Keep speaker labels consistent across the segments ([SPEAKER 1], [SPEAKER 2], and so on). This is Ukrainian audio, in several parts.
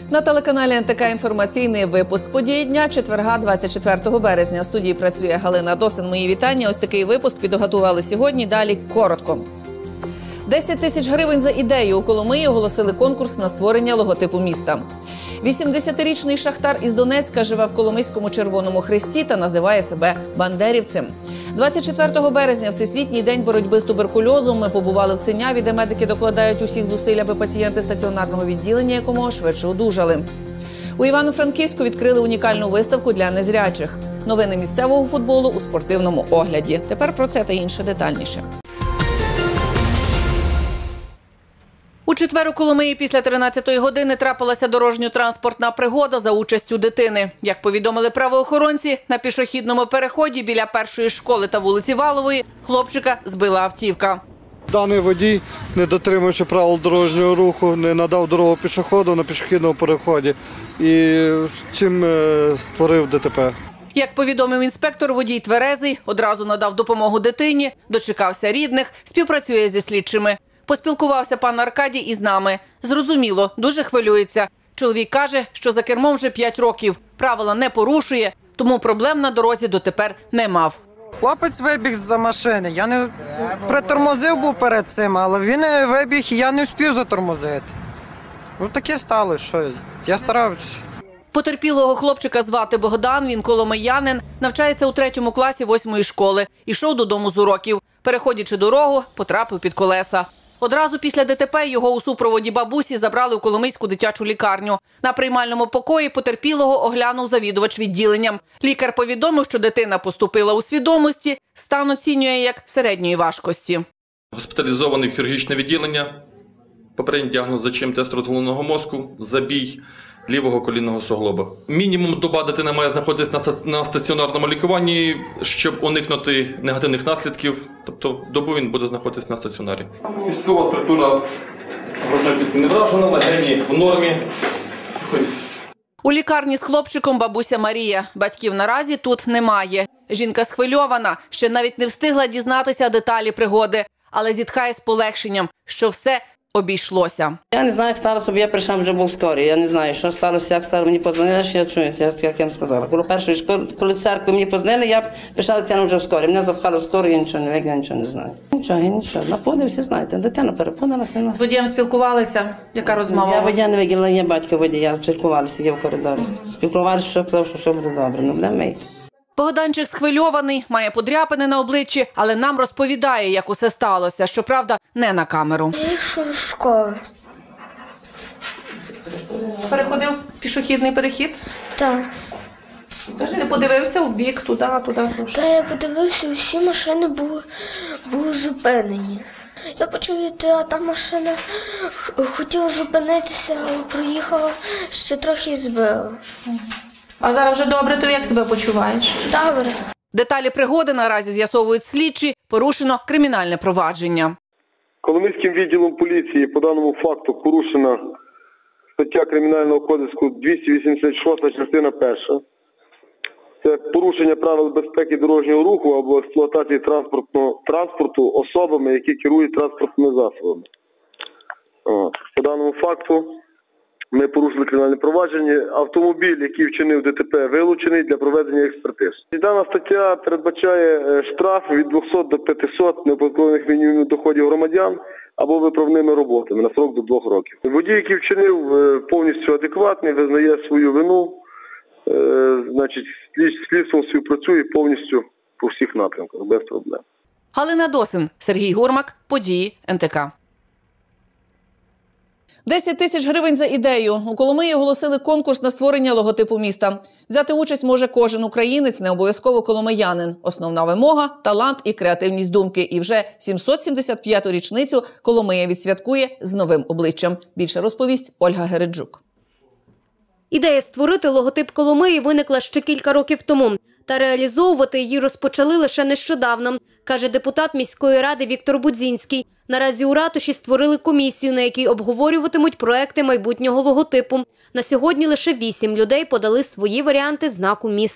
[SPEAKER 1] На телеканалі НТК інформаційний випуск події дня четверга, 24 березня. В студії працює Галина Досин. Мої вітання. Ось такий випуск підготували сьогодні. Далі коротко. 10 тисяч гривень за ідею. У Коломиї оголосили конкурс на створення логотипу міста. 80-річний шахтар із Донецька живе в Коломийському Червоному Хресті та називає себе бандерівцем. 24 березня – Всесвітній день боротьби з туберкульозом. Ми побували в Синяві, де медики докладають усіх зусиль, аби пацієнти стаціонарного відділення якомога швидше одужали. У Івано-Франківську відкрили унікальну виставку для незрячих. Новини місцевого футболу у спортивному огляді. Тепер про це та інше детальніше. У четвер у Коломиї після 13-ї години трапилася дорожньо-транспортна пригода за участю дитини. Як повідомили правоохоронці, на пішохідному переході біля першої школи та вулиці Валової хлопчика збила автівка.
[SPEAKER 2] Даний водій, не дотримуючи правил дорожнього руху, не надав дорогу пішоходу на пішохідному переході і чим створив ДТП.
[SPEAKER 1] Як повідомив інспектор, водій тверезий, одразу надав допомогу дитині, дочекався рідних, співпрацює зі слідчими. Поспілкувався пан Аркадій із нами. Зрозуміло, дуже хвилюється. Чоловік каже, що за кермом вже 5 років. Правила не порушує, тому проблем на дорозі дотепер не мав.
[SPEAKER 3] Хлопець вибіг з-за машини. Я не притормозив був перед цим, але він вибіг і я не встиг затормозити. Ну таке стало, що я старався.
[SPEAKER 1] Потерпілого хлопчика звати Богдан, він коломиянин, навчається у 3 класі 8-ї школи. Ішов додому з уроків. Переходячи дорогу, потрапив під колеса. Одразу після ДТП його у супроводі бабусі забрали у Коломийську дитячу лікарню. На приймальному покої потерпілого оглянув завідувач відділенням. Лікар повідомив, що дитина поступила у свідомості, стан оцінює як середньої важкості.
[SPEAKER 4] Госпіталізований в хірургічне відділення, попередній діагноз зачим тесту головного мозку, забій лівого колінного суглоба. Мінімум доба дитина має знаходитися на стаціонарному лікуванні, щоб уникнути негативних наслідків. Тобто добу він буде знаходитися на стаціонарі. Військова структура не вражена, легені в нормі.
[SPEAKER 1] У лікарні з хлопчиком бабуся Марія. Батьків наразі тут немає. Жінка схвильована, ще навіть не встигла дізнатися деталі пригоди, але зітхає з полегшенням, що все обійшлося.
[SPEAKER 5] Я не знаю, як сталося, бо я прийшла, вже був скорий. Я не знаю, що сталося, як сталося. Мені подзвонили, що я чую, як я вам сказала. Коли першої школи, коли церкви мені подзвонили, я пішла дитину вже в скорій. Мене запхали в скорій, я нічого не вик, я нічого не знаю. Нічого. Напуди, всі знаєте, дитина перепудилася.
[SPEAKER 1] З водієм спілкувалися? Яка розмова?
[SPEAKER 5] Я водія не виділа, я батько водія, спілкувалися, я в коридорі. Спілкувалися, що казав, що все буде добре, ну будемо мити.
[SPEAKER 1] Богданчик схвильований, має подряпини на обличчі, але нам розповідає, як усе сталося. Щоправда, не на камеру.
[SPEAKER 6] Я йшов в школу.
[SPEAKER 1] Переходив пішохідний перехід?
[SPEAKER 6] Так.
[SPEAKER 1] Ти подивився у бік, туди.
[SPEAKER 6] Та я подивився, усі машини були зупинені. Я почув йти, а та машина хотіла зупинитися, але проїхала, ще трохи і збила.
[SPEAKER 1] А зараз вже добре, ти як себе почуваєш?
[SPEAKER 6] Добре.
[SPEAKER 1] Деталі пригоди наразі з'ясовують слідчі, порушено кримінальне провадження.
[SPEAKER 2] Коломийським відділом поліції по даному факту порушена стаття Кримінального кодексу 286, частина 1. Це порушення правил безпеки дорожнього руху або експлуатації транспорту особами, які керують транспортними засобами. По даному факту ми порушили кримінальне провадження. Автомобіль, який вчинив ДТП, вилучений для проведення експертиз. Дана стаття передбачає штраф від 200 до 500 неоподаткованих мінімумів доходів громадян або виправними роботами на срок до 2 років. Водій, який вчинив, повністю адекватний, визнає свою вину, слідство співпрацює повністю по всіх напрямках, без проблем.
[SPEAKER 1] Галина Досин, Сергій Гурмак, події НТК. 10 тисяч гривень за ідею. У Коломиї оголосили конкурс на створення логотипу міста. Взяти участь може кожен українець, не обов'язково коломиянин. Основна вимога – талант і креативність думки. І вже 775-ту річницю Коломия відсвяткує з новим обличчям. Більше розповість Ольга Гереджук.
[SPEAKER 7] Ідея створити логотип Коломиї виникла ще кілька років тому. Та реалізовувати її розпочали лише нещодавно, каже депутат міської ради Віктор Будзінський. Наразі у ратуші створили комісію, на якій обговорюватимуть проекти майбутнього логотипу. На сьогодні лише 8 людей подали свої варіанти знаку міста.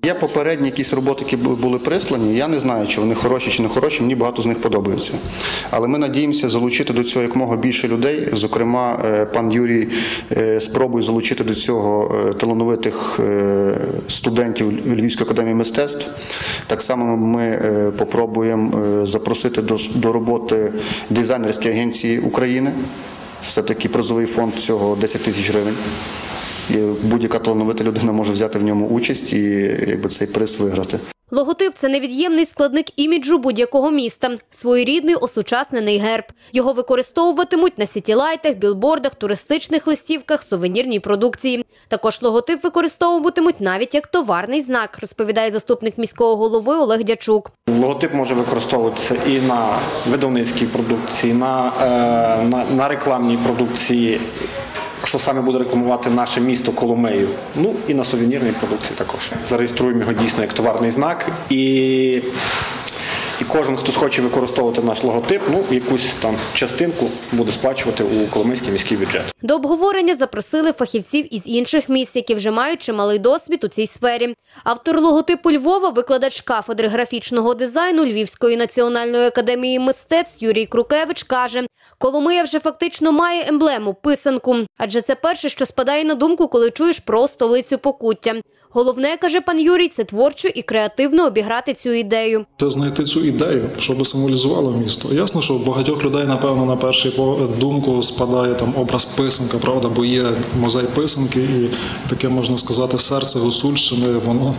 [SPEAKER 8] Є попередні якісь роботи, які були прислані. Я не знаю, чи вони хороші, чи не хороші. Мені багато з них подобаються. Але ми надіємося залучити до цього якомога більше людей. Зокрема, пан Юрій спробує залучити до цього талановитих студентів Львівської академії мистецтв. Так само ми попробуємо запросити до роботи дизайнерські агенції України. Все-таки призовий фонд цього 10 тисяч гривень. І будь-яка талановита людина може взяти в ньому участь і цей приз виграти.
[SPEAKER 7] Логотип – це невід'ємний складник іміджу будь-якого міста. Своєрідний осучаснений герб. Його використовуватимуть на сітілайтах, білбордах, туристичних листівках, сувенірній продукції. Також логотип використовуватимуть навіть як товарний знак, розповідає заступник міського голови Олег Дячук.
[SPEAKER 9] Логотип може використовуватися і на видавницькій продукції, на рекламній продукції, що саме буде рекламувати наше місто Коломию, ну і на сувенірній продукції також. Зареєструємо його дійсно як товарний знак і кожен, хто хоче використовувати наш логотип, якусь там частинку буде сплачувати у Коломийський міський бюджет.
[SPEAKER 7] До обговорення запросили фахівців із інших міст, які вже мають чималий досвід у цій сфері. Автор логотипу Львова, викладач кафедри графічного дизайну Львівської національної академії мистецтв Юрій Крукевич каже, Коломия вже фактично має емблему – писанку. Адже це перше, що спадає на думку, коли чуєш про столицю Покуття. Головне, каже пан Юрій, це творчо і креативно обіграти цю ідею.
[SPEAKER 10] Це знайти цю ідею, щоб символізувало місто. Ясно, що у багатьох людей, напевно, на першу думку спадає там образ писанка, правда, бо є музей писанки і таке, можна сказати, серце Гуцульщини, воно...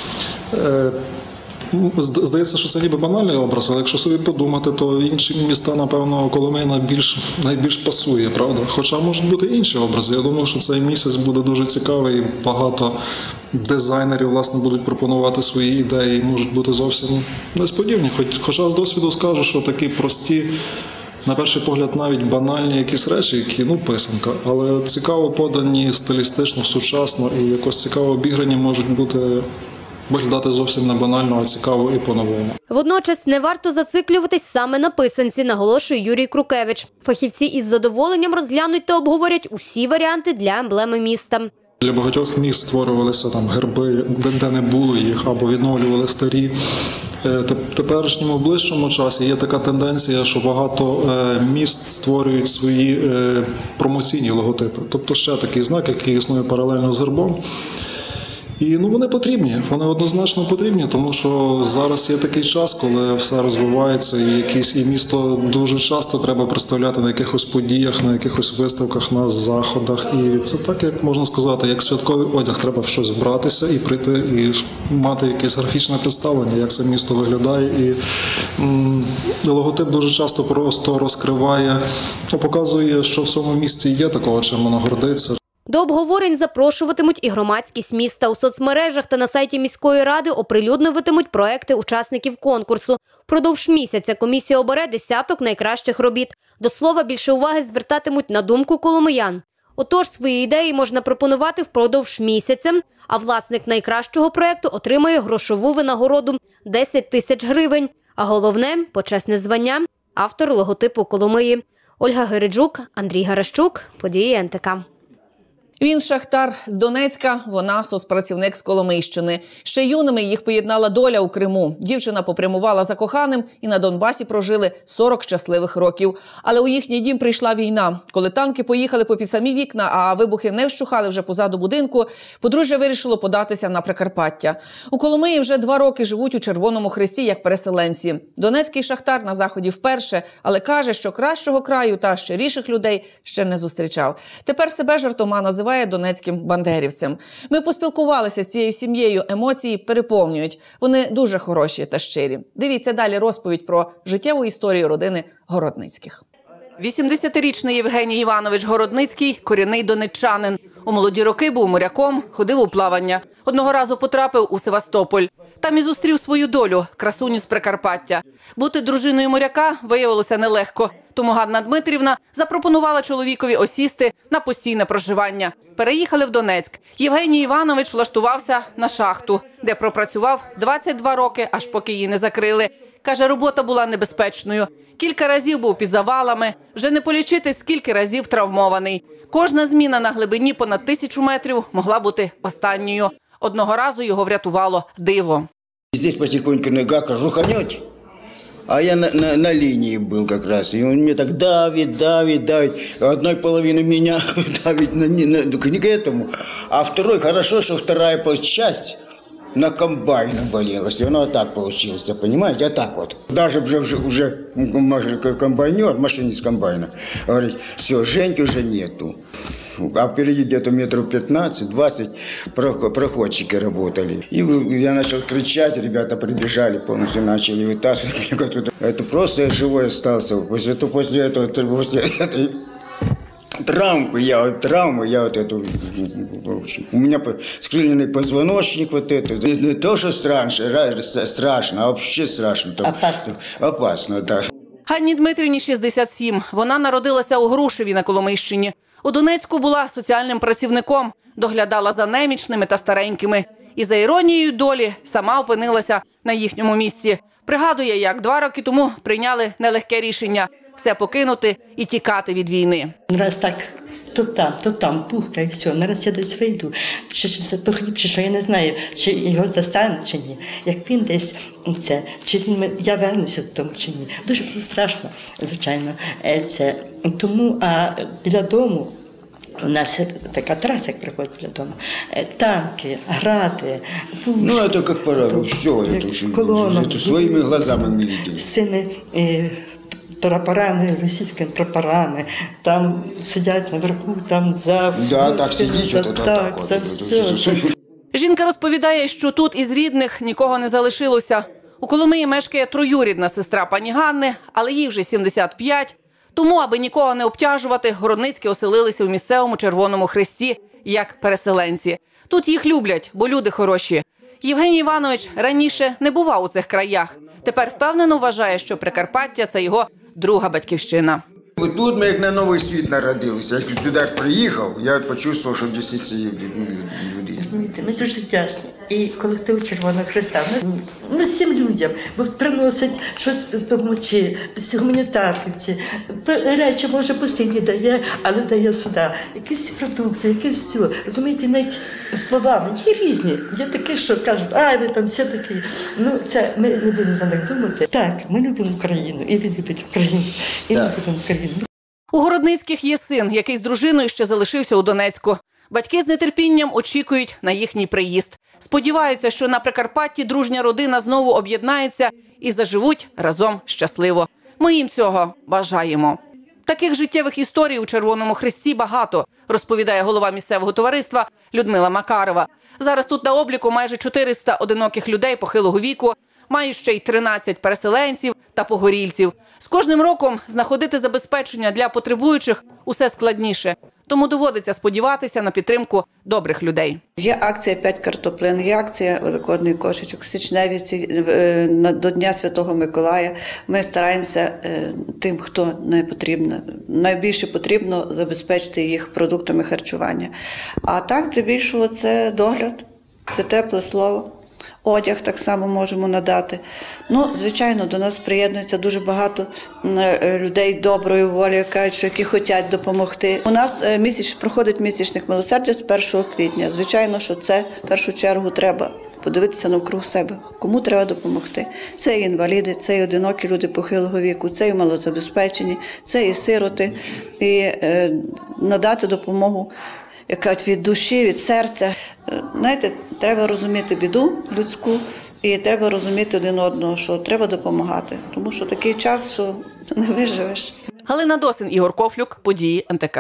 [SPEAKER 10] Здається, що це ніби банальний образ, але якщо собі подумати, то інші міста, напевно, Коломия найбільш пасує, правда? Хоча можуть бути інші образи. Я думаю, що цей місяць буде дуже цікавий, і багато дизайнерів, власне, будуть пропонувати свої ідеї, можуть бути зовсім несподівані. Хоча з досвіду скажу, що такі прості, на перший погляд, навіть банальні якісь речі, які, писанка, але цікаво подані, стилістично, сучасно і якось цікаво обіграні можуть бути... виглядати зовсім не банально, а цікаво і по-новому.
[SPEAKER 7] Водночас не варто зациклюватись саме на писанці, наголошує Юрій Крукевич. Фахівці із задоволенням розглянуть та обговорять усі варіанти для емблеми міста.
[SPEAKER 10] Для багатьох міст створювалися там герби, де не було їх, або відновлювали старі. В теперішньому ближчому часі є така тенденція, що багато міст створюють свої промоційні логотипи. Тобто ще такий знак, який існує паралельно з гербом. І вони потрібні, вони однозначно потрібні, тому що зараз є такий час, коли все розвивається, і місто дуже часто треба представляти на якихось подіях, на якихось виставках, на заходах. І це так, як можна сказати, як святковий одяг, треба в щось вбратися і прийти, і мати якесь графічне представлення, як це місто виглядає. І логотип дуже часто просто розкриває, показує, що в цьому місті є такого, чим воно гордиться.
[SPEAKER 7] До обговорень запрошуватимуть і громадськість міста. У соцмережах та на сайті міської ради оприлюднюватимуть проекти учасників конкурсу. Впродовж місяця комісія обере десяток найкращих робіт. До слова, більше уваги звертатимуть на думку коломиян. Отож, свої ідеї можна пропонувати впродовж місяця, а власник найкращого проекту отримає грошову винагороду – 10 тисяч гривень. А головне – почесне звання – автор логотипу Коломиї. Ольга Гереджук, Андрій Гаращук, події НТК.
[SPEAKER 1] Він шахтар з Донецька, вона соцпрацівник з Коломийщини. Ще юними їх поєднала доля у Криму. Дівчина попрямувала за коханим і на Донбасі прожили 40 щасливих років. Але у їхній дім прийшла війна. Коли танки поїхали попід самі вікна, а вибухи не вщухали вже позаду будинку, подружжя вирішило податися на Прикарпаття. У Коломиї вже 2 роки живуть у Червоному Хресті як переселенці. Донецький шахтар на Заході вперше, але каже, що кращого краю та щиріших людей ще не зустрічав. Тепер себе жартома називає донецьким бандерівцем. Ми поспілкувалися з цією сім'єю, емоції переповнюють. Вони дуже хороші та щирі. Дивіться далі розповідь про життєву історію родини Городницьких. 80-річний Євгеній Іванович Городницький – корінний донеччанин. У молоді роки був моряком, ходив у плавання. Одного разу потрапив у Севастополь. Там і зустрів свою долю – красуню з Прикарпаття. Бути дружиною моряка виявилося нелегко. Тому Ганна Дмитрівна запропонувала чоловікові осісти на постійне проживання. Переїхали в Донецьк. Євгеній Іванович влаштувався на шахту, де пропрацював 22 роки, аж поки її не закрили. Каже, робота була небезпечною. Кілька разів був під завалами. Вже не полічити, скільки разів травмований. Кожна зміна на глибині понад 1000 метрів могла бути останньою. Одного разу його врятувало диво.
[SPEAKER 11] Здесь потихоньку нога руханет, а я на линии был как раз. И он мне так давит. Одной половины меня давит не к этому, а второй, хорошо, что вторая часть на комбайне болелась. И оно так получилось, понимаете, а так вот. Даже уже комбайнер, машинист комбайна, говорит, все, Женьки уже нету. А впереди где-то метров 15-20 проходчики работали. И я начал кричать, ребята прибежали, полностью начали вытаскивать. Это просто я живой остался. После этой травмы, я вот эту, в общем, у меня скрыльный позвоночник вот это. Не то, что страшно, а вообще страшно. Опасно, да.
[SPEAKER 1] Ганні Дмитрівні 67. Вона народилася у Грушеві на Коломийщині. У Донецьку була соціальним працівником, доглядала за немічними та старенькими. І за іронією долі сама опинилася на їхньому місці. Пригадує, як 2 роки тому прийняли нелегке рішення – все покинути і тікати від війни.
[SPEAKER 12] Раз так, то там пухкає, все, нараз я десь вийду, чи по хліб, чи що, я не знаю, чи його застануть, чи ні. Як він десь, я вернуся додому, чи ні. Дуже було страшно, звичайно, це. Тому, а біля дому, у нас така траса, як приходить біля дому, танки, гради, пушки.
[SPEAKER 11] Ну, это как пора, все, это своими глазами мы видели.
[SPEAKER 12] З цими прапорами, російськими прапорами, там сидять наверху, там за...
[SPEAKER 11] Да, так сидіть,
[SPEAKER 12] так, за все.
[SPEAKER 1] Жінка розповідає, що тут із рідних нікого не залишилося. У Коломиї мешкає троюрідна сестра пані Ганни, але їй вже 75. Тому, аби нікого не обтяжувати, городницькі оселилися у місцевому Червоному Хресті як переселенці. Тут їх люблять, бо люди хороші. Євгеній Іванович раніше не бував у цих краях. Тепер впевнено вважає, що Прикарпаття – це його друга батьківщина.
[SPEAKER 11] Тут ми як на новий світ народилися. Я сюди приїхав, я почувствував, що десь ці люди.
[SPEAKER 12] Розумієте, ми дуже вдячні. І колектив Червоного Хреста. Ми всім людям, бо приносять, що допомогти, гуманітарки, речі, може, постійні дає, але дає сюди. Якісь продукти, якісь все. Розумієте, навіть словами є різні. Є такі, що кажуть, ви там всі такі. Ну, це ми не будемо за них думати. Так, ми любимо Україну, і він любить Україну, і ми любимо Україну.
[SPEAKER 1] У Городницьких є син, який з дружиною ще залишився у Донецьку. Батьки з нетерпінням очікують на їхній приїзд. Сподіваються, що на Прикарпатті дружня родина знову об'єднається і заживуть разом щасливо. Ми їм цього бажаємо. Таких життєвих історій у Червоному Хресті багато, розповідає голова місцевого товариства Людмила Макарова. Зараз тут на обліку майже 400 одиноких людей похилого віку, мають ще й 13 переселенців та погорільців. З кожним роком знаходити забезпечення для потребуючих усе складніше. Тому доводиться сподіватися на підтримку добрих людей.
[SPEAKER 13] Є акція «5 картоплин», є акція «Великодний кошечок», січневі до Дня Святого Миколая. Ми стараємося тим, хто не потрібно, найбільше потрібно забезпечити їх продуктами харчування. А так, здебільшого, це догляд, це тепле слово. Одяг так само можемо надати. Ну, звичайно, до нас приєднується дуже багато людей доброї волі, які хочуть допомогти. У нас проходить місячник милосердя з 1 квітня. Звичайно, що це в першу чергу треба подивитися навкруг себе, кому треба допомогти. Це і інваліди, це і одинокі люди похилого віку, це і малозабезпечені, це і сироти. І надати допомогу від душі, від серця. Знаєте, треба розуміти біду людську і треба розуміти один одного, що треба допомагати. Тому що такий час, що не виживеш.
[SPEAKER 1] Галина Досин, Ігор Кофлюк, події НТК.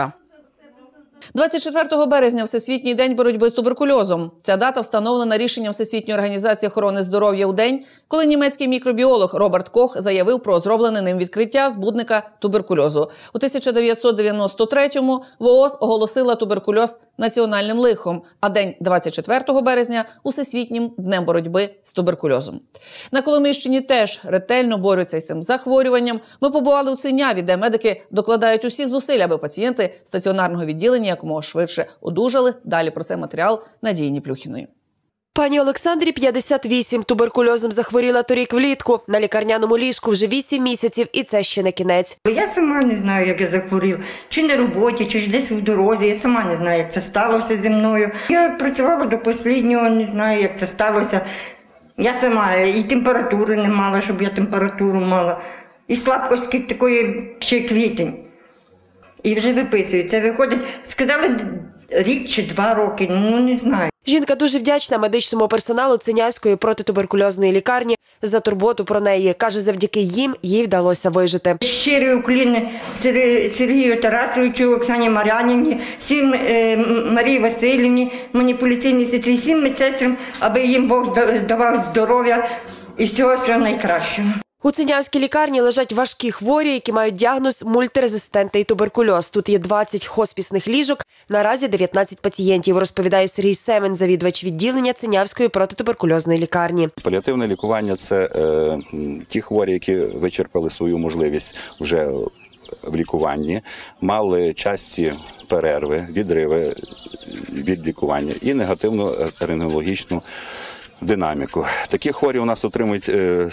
[SPEAKER 1] 24 березня – Всесвітній день боротьби з туберкульозом. Ця дата встановлена рішенням Всесвітньої організації охорони здоров'я у день, коли німецький мікробіолог Роберт Кох заявив про зроблене ним відкриття збудника туберкульозу. У 1993-му ВООЗ оголосила туберкульоз національним лихом, а день 24 березня – Усесвітнім днем боротьби з туберкульозом. На Коломийщині теж ретельно борються з цим захворюванням. Ми побували у Синяві, де медики докладають усіх зусиль, аби пацієнти стаціонарного відділення якомога швидше одужали. Далі про це матеріал Надії Ніплюхіної.
[SPEAKER 14] Пані Олександрі 58, туберкульозом захворіла торік влітку. На лікарняному ліжку вже 8 місяців, і це ще не кінець.
[SPEAKER 15] Я сама не знаю, як я захворіла. Чи на роботі, чи ж десь в дорозі. Я сама не знаю, як це сталося зі мною. Я працювала до останнього, не знаю, як це сталося. Я сама і температури не мала, щоб я температуру мала. І слабкості такої ще квітень. І вже виписують. Це виходить, сказали, рік чи 2 роки, ну не знаю.
[SPEAKER 14] Жінка дуже вдячна медичному персоналу Цинявської протитуберкульозної лікарні за турботу про неї. Каже, завдяки їм їй вдалося вижити.
[SPEAKER 15] Щирі укліни Сергію Тарасовичу, Оксані Мар'янівні, всім Марії Васильівні, маніпуляційній сестрі, всім медсестрам, аби їм Бог давав здоров'я і всього найкращого.
[SPEAKER 14] У Цинявській лікарні лежать важкі хворі, які мають діагноз мультирезистентний туберкульоз. Тут є 20 хоспісних ліжок, наразі 19 пацієнтів, розповідає Сергій Семен, завідувач відділення Цинявської протитуберкульозної лікарні.
[SPEAKER 16] Паліативне лікування – це ті хворі, які вичерпали свою можливість вже в лікуванні, мали часті перерви, відриви від лікування і негативну рентгенологічну динаміку. Такі хворі у нас отримують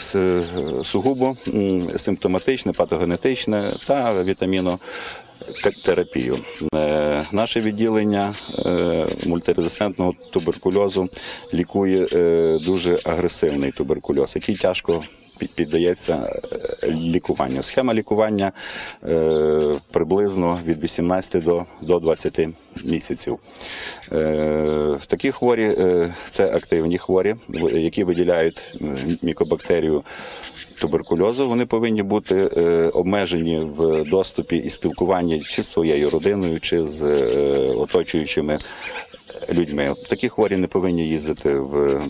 [SPEAKER 16] сугубо симптоматичне, патогенетичне та вітамінотерапію. Наше відділення мультирезистентного туберкульозу лікує дуже агресивний туберкульоз, який тяжко піддається лікуванню. Схема лікування приблизно від 18 до 20 місяців. Такі хворі – це активні хворі, які виділяють мікобактерію туберкульозу. Вони повинні бути обмежені в доступі і спілкуванні чи з своєю родиною, чи з оточуючими людьми. Такі хворі не повинні їздити в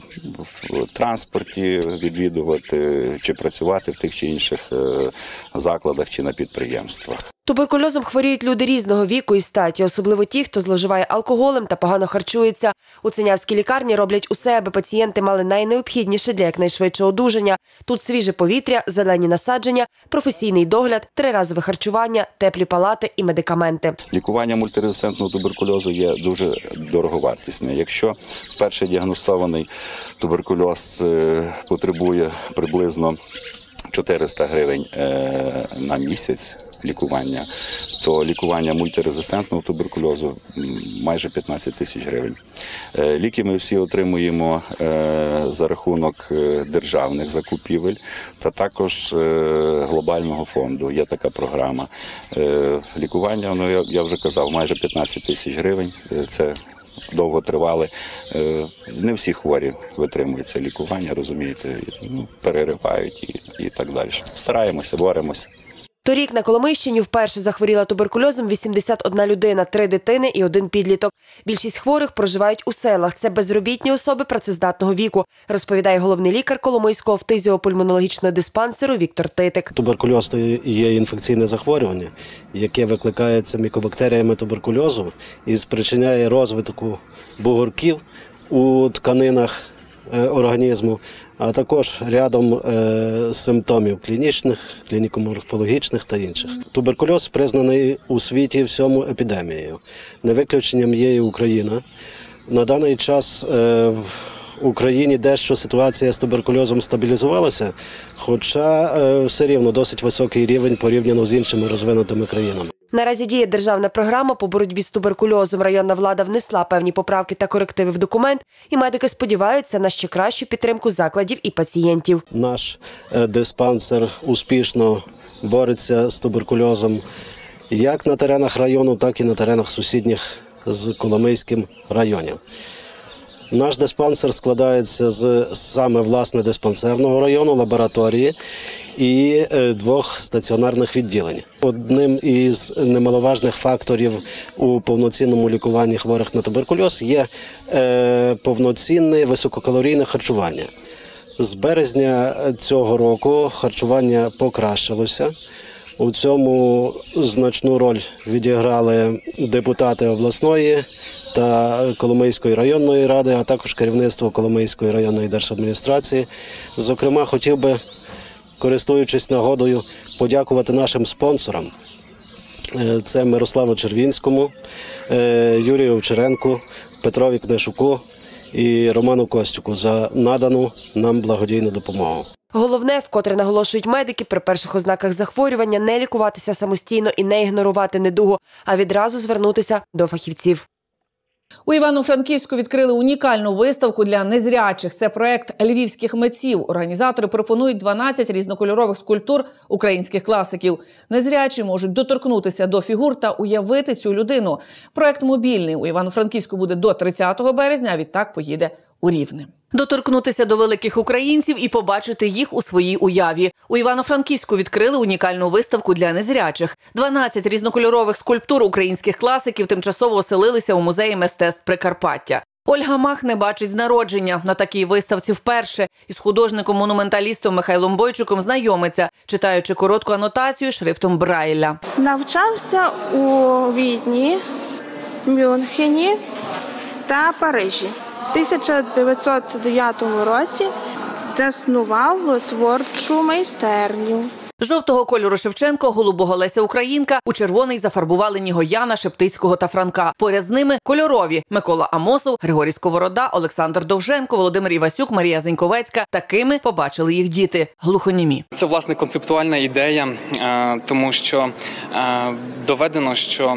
[SPEAKER 16] транспорті, відвідувати чи працювати в тих чи інших закладах чи на підприємствах.
[SPEAKER 14] Туберкульозом хворіють люди різного віку і статі, особливо ті, хто зловживає алкоголем та погано харчується. У Цинявській лікарні роблять усе, аби пацієнти мали найнеобхідніше для якнайшвидшого одужання. Тут свіже повітря, зелені насадження, професійний догляд, триразове харчування, теплі палати і медикаменти.
[SPEAKER 16] Лікування мультирезистентного туберкульозу є дуже дороговартісне. Якщо вперше діагностований туберкульоз потребує приблизно 400 гривень на місяць лікування, то лікування мультирезистентного туберкульозу майже 15 тисяч гривень. Ліки ми всі отримуємо за рахунок державних закупівель та також глобального фонду. Є така програма. Лікування, я вже казав, майже 15 тисяч гривень. Це довго тривали. Не всі хворі витримують це лікування, розумієте, переривають і так далі. Стараємося, боремося.
[SPEAKER 14] Торік на Коломийщині вперше захворіла туберкульозом 81 людина, 3 дитини і 1 підліток. Більшість хворих проживають у селах. Це безробітні особи працездатного віку, розповідає головний лікар Коломийського фтизіопульмонологічного диспансеру Віктор Титик.
[SPEAKER 17] Туберкульоз – є інфекційне захворювання, яке викликається мікобактеріями туберкульозу і спричиняє розвитку бугорків у тканинах організму, а також рядом симптомів клінічних, клініко-морфологічних та інших. Туберкульоз признаний у світі всьому епідемією. Не виключенням є і Україна. На даний час в Україні дещо ситуація з туберкульозом стабілізувалася, хоча все рівно досить високий рівень порівняно з іншими розвинутими країнами.
[SPEAKER 14] Наразі діє державна програма по боротьбі з туберкульозом. Районна влада внесла певні поправки та корективи в документ, і медики сподіваються на ще кращу підтримку закладів і пацієнтів.
[SPEAKER 17] Наш диспансер успішно бореться з туберкульозом як на теренах району, так і на теренах сусідніх з Коломийським районів. Наш диспансер складається з саме власне диспансерного району, лабораторії і 2 стаціонарних відділень. Одним із немаловажних факторів у повноцінному лікуванні хворих на туберкульоз є повноцінне висококалорійне харчування. З березня цього року харчування покращилося. У цьому значну роль відіграли депутати обласної та Коломийської районної ради, а також керівництво Коломийської районної держадміністрації. Зокрема, хотів би, користуючись нагодою, подякувати нашим спонсорам. Це Мирославу Червінському, Юрію Овчаренку, Петрові Книшуку і Роману Костюку за надану нам благодійну допомогу.
[SPEAKER 14] Головне, вкотре наголошують медики, при перших ознаках захворювання не лікуватися самостійно і не ігнорувати недугу, а відразу звернутися до фахівців.
[SPEAKER 1] У Івано-Франківську відкрили унікальну виставку для незрячих. Це проект львівських митців. Організатори пропонують 12 різнокольорових скульптур українських класиків. Незрячі можуть доторкнутися до фігур та уявити цю людину. Проект мобільний. У Івано-Франківську буде до 30 березня, а відтак поїде у Рівне. Доторкнутися до великих українців і побачити їх у своїй уяві. У Івано-Франківську відкрили унікальну виставку для незрячих. 12 різнокольорових скульптур українських класиків тимчасово оселилися у музеї мистецтв Прикарпаття. Ольга Мах не бачить з народження. На такій виставці вперше із художником-монументалістом Михайлом Бойчуком знайомиться, читаючи коротку анотацію шрифтом Брайля.
[SPEAKER 18] Навчався у Відні, Мюнхені та Парижі. У 1909 році заснував творчу майстерню.
[SPEAKER 1] Жовтого кольору Шевченко, голубого Леся Українка, у червоний зафарбували Нігояна, Шептицького та Франка. Поряд з ними кольорові – Микола Амосов, Григорій Сковорода, Олександр Довженко, Володимир Івасюк, Марія Зеньковецька. Такими побачили їх діти – глухонімі.
[SPEAKER 19] Це, власне, концептуальна ідея, тому що доведено, що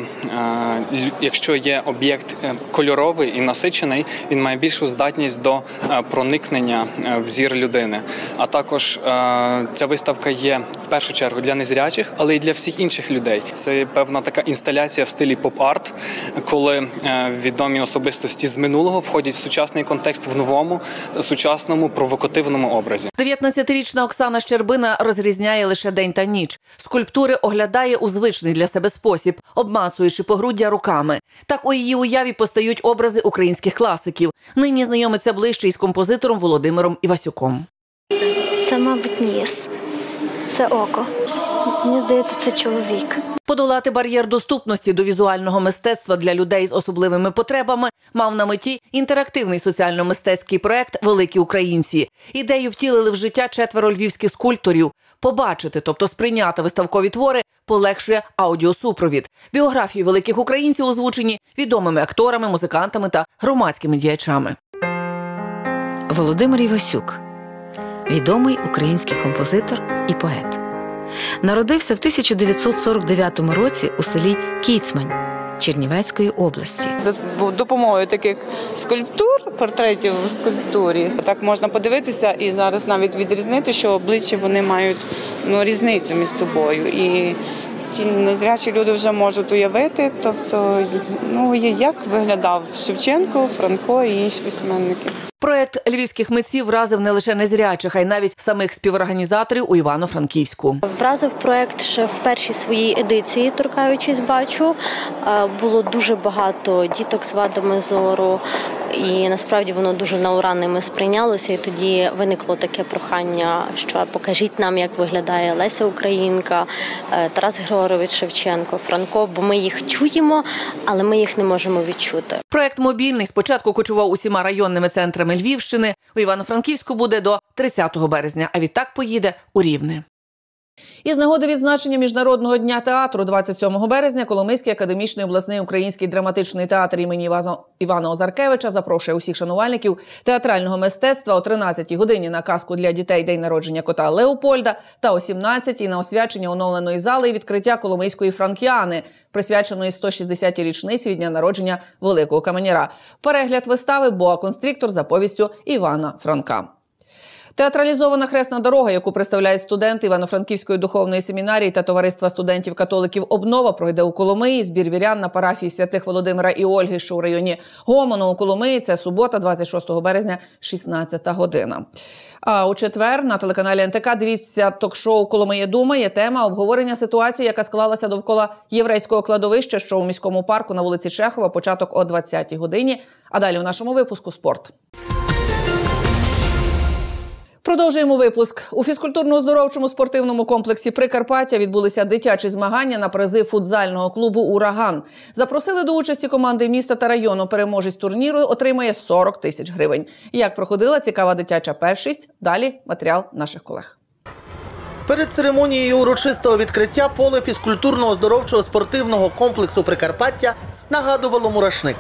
[SPEAKER 19] якщо є об'єкт кольоровий і насичений, він має більшу здатність до проникнення в зір людини. А також ця виставка є в першу чергу для незрячих, але й для всіх інших людей. Це певна така інсталяція в стилі поп-арт, коли відомі особистості з минулого входять в сучасний контекст в новому, сучасному, провокативному образі.
[SPEAKER 1] 19-річна Оксана Щербина розрізняє лише день та ніч. Скульптури оглядає у звичний для себе спосіб, обмацуючи погруддя руками. Так у її уяві постають образи українських класиків. Нині знайомиться ближче із композитором Володимиром Івасюком.
[SPEAKER 20] Це, мабуть, ніс. Це око. Мені здається, це чоловік.
[SPEAKER 1] Подолати бар'єр доступності до візуального мистецтва для людей з особливими потребами мав на меті інтерактивний соціально-мистецький проект «Великі українці». Ідею втілили в життя 4 львівських скульпторів. Побачити, тобто сприйняти виставкові твори, полегшує аудіосупровід. Біографії великих українців озвучені відомими акторами, музикантами та громадськими діячами.
[SPEAKER 21] Володимир Івасюк – відомий український композитор і поет. Народився в 1949 році у селі Кіцмань Чернівецької області.
[SPEAKER 22] За допомогою таких скульптур, портретів в скульптурі, так можна подивитися і зараз навіть відрізнити, що обличчя вони мають різницю між собою. І ті незрячі люди вже можуть уявити, тобто, як виглядав Шевченко, Франко і інші письменники.
[SPEAKER 1] Проект львівських митців вразив не лише незрячих, а й навіть самих співорганізаторів у Івано-Франківську.
[SPEAKER 20] Вразив проект ще в першій своїй едиції «Торкаючись бачу». Було дуже багато діток з вадами зору, і насправді воно дуже на ура ними сприйнялося. І тоді виникло таке прохання, що покажіть нам, як виглядає Леся Українка, Тарас Григорович Шевченко, Франко, бо ми їх чуємо, але ми їх не можемо відчути.
[SPEAKER 1] Проект мобільний спочатку кочував усіма районними центрами Львівщини. У Івано-Франківську буде до 30 березня, а відтак поїде у Рівне. Із нагоди відзначення Міжнародного дня театру 27 березня Коломийський академічний обласний український драматичний театр імені Івана Озаркевича запрошує усіх шанувальників театрального мистецтва о 13-й годині на казку для дітей «День народження кота Леопольда» та о 17-й на освячення оновленої зали і відкриття Коломийської франкіани, присвяченої 160-й річниці від дня народження Великого Каменяра. Перегляд вистави «Боа-констріктор» за повістю Івана Франка. Театралізована хресна дорога, яку представляють студенти Івано-Франківської духовної семінарії та товариства студентів-католиків «Обнова», пройде у Коломиї. Збір вірян на парафії святих Володимира і Ольги, що у районі Гомону у Коломиї. Це субота, 26 березня, 16 година. А у четвер на телеканалі НТК дивіться ток-шоу «Коломия думає». Тема – обговорення ситуації, яка склалася довкола єврейського кладовища, що у міському парку на вулиці Чехова, початок о 20-й годині. А далі у нашому випуску «Спорт». Продовжуємо випуск. У фізкультурно-оздоровчому спортивному комплексі Прикарпаття відбулися дитячі змагання на призи футзального клубу «Ураган». Запросили до участі команди міста та району. Переможець турніру отримає 40 тисяч гривень. Як проходила цікава дитяча першість? Далі матеріал наших колег.
[SPEAKER 23] Перед церемонією урочистого відкриття поле фізкультурно-оздоровчого спортивного комплексу Прикарпаття нагадувало мурашник.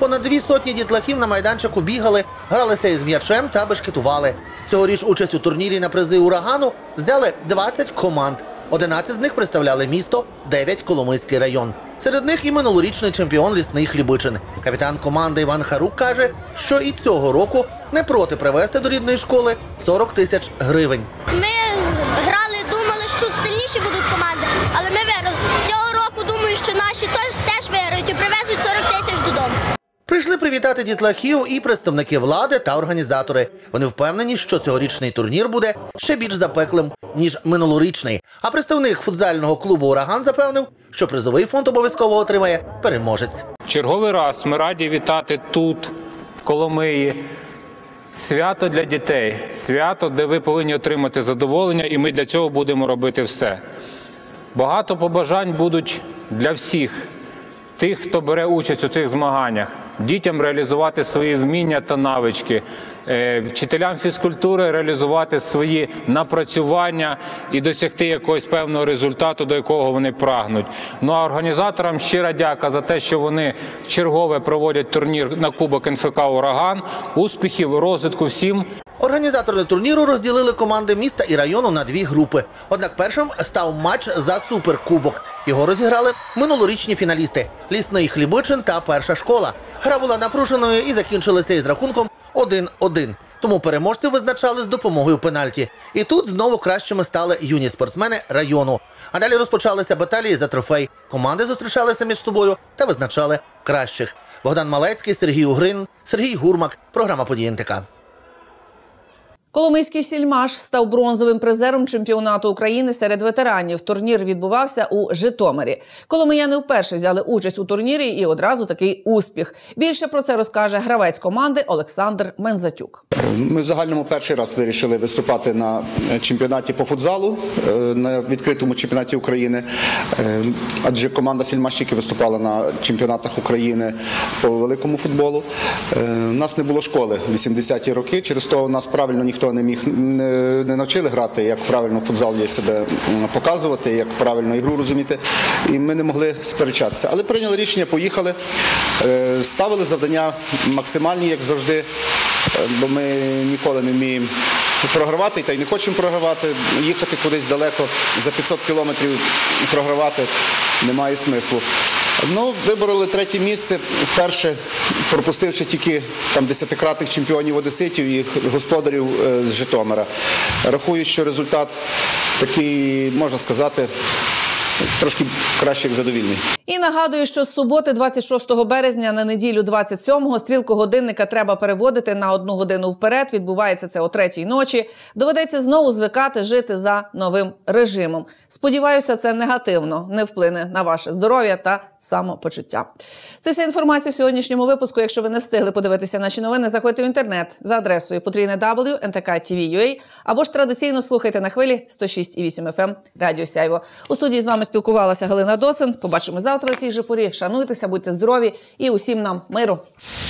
[SPEAKER 23] Понад 200 дітлахів на майданчику бігали, гралися із м'ячем та бешкетували. Цьогоріч участь у турнірі на призи «Урагану» взяли 20 команд. 11 з них представляли місто, 9 – Коломийський район. Серед них і минулорічний чемпіон Лісний Хлібичин. Капітан команди Іван Харук каже, що і цього року не проти привезти до рідної школи 40 тисяч гривень.
[SPEAKER 3] Ми грали, думали, що сильніші будуть команди, але ми виграли. Цього року думаю, що наші теж виграють і привезуть 40 тисяч додому.
[SPEAKER 23] Прийшли привітати дітлахів і представники влади та організатори. Вони впевнені, що цьогорічний турнір буде ще більш запеклим, ніж минулорічний. А представник футзального клубу «Ураган» запевнив, що призовий фонд обов'язково отримає переможець.
[SPEAKER 4] Черговий раз ми раді вітати тут, в Коломиї, свято для дітей. Свято, де ви повинні отримати задоволення, і ми для цього будемо робити все. Багато побажань будуть для всіх тих, хто бере участь у цих змаганнях. Дітям реалізувати свої вміння та навички, вчителям фізкультури реалізувати свої напрацювання і досягти якогось певного результату, до якого вони прагнуть. Ну а організаторам щира дяка за те, що вони вчергове проводять турнір на Кубок НФК «Ураган». Успіхів, розвитку всім.
[SPEAKER 23] Організатори турніру розділили команди міста і району на дві групи. Однак першим став матч за суперкубок. Його розіграли минулорічні фіналісти – Лісний Хлібичин та Перша школа. Гра була напруженою і закінчилася із рахунком 1-1. Тому переможців визначали з допомогою пенальті. І тут знову кращими стали юні спортсмени району. А далі розпочалися баталії за трофей. Команди зустрічалися між собою та визначали кращих. Богдан Малецький, Сергій Угрин, Сергій Гурмак. Програма «Події НТК».
[SPEAKER 1] Коломийський «Сільмаш» став бронзовим призером чемпіонату України серед ветеранів. Турнір відбувався у Житомирі. Коломияни вперше взяли участь у турнірі і одразу такий успіх. Більше про це розкаже гравець команди Олександр Мензатюк.
[SPEAKER 8] Ми в загальному перший раз вирішили виступати на чемпіонаті по футзалу, на відкритому чемпіонаті України. Адже команда «Сільмаш» тільки виступала на чемпіонатах України по великому футболу. У нас не було школи в 80-ті роки, через то нас правильно ніхто не навчили грати, як правильно в футзалі себе показувати, як правильно ігру розуміти. І ми не могли сперечатися. Але прийняли рішення, поїхали, ставили завдання максимальні, як завжди, бо ми ніколи не вміємо програвати, та й не хочемо програвати. Їхати кудись далеко, за 500 кілометрів програвати немає смислу. Ну, вибороли третє місце, вперше пропустивши тільки там 10-кратних чемпіонів одеситів і господарів з Житомира. Рахую, що результат такий, можна сказати, трошки краще, як задовільний.
[SPEAKER 1] І нагадую, що з суботи 26 березня на неділю 27-го стрілку годинника треба переводити на 1 годину вперед. Відбувається це о 3-й ночі. Доведеться знову звикати жити за новим режимом. Сподіваюся, це негативно не вплине на ваше здоров'я та самопочуття. Це вся інформація в сьогоднішньому випуску. Якщо ви не встигли подивитися наші новини, заходьте в інтернет за адресою www.ntk.tv.ua або ж традиційно слухайте на хвилі 106,8 FM Радіо Сяйво. У студії з вами спілкувалася Галина Досин. Побачимо завтра на цій же порі. Шануйтеся, будьте здорові і усім нам миру.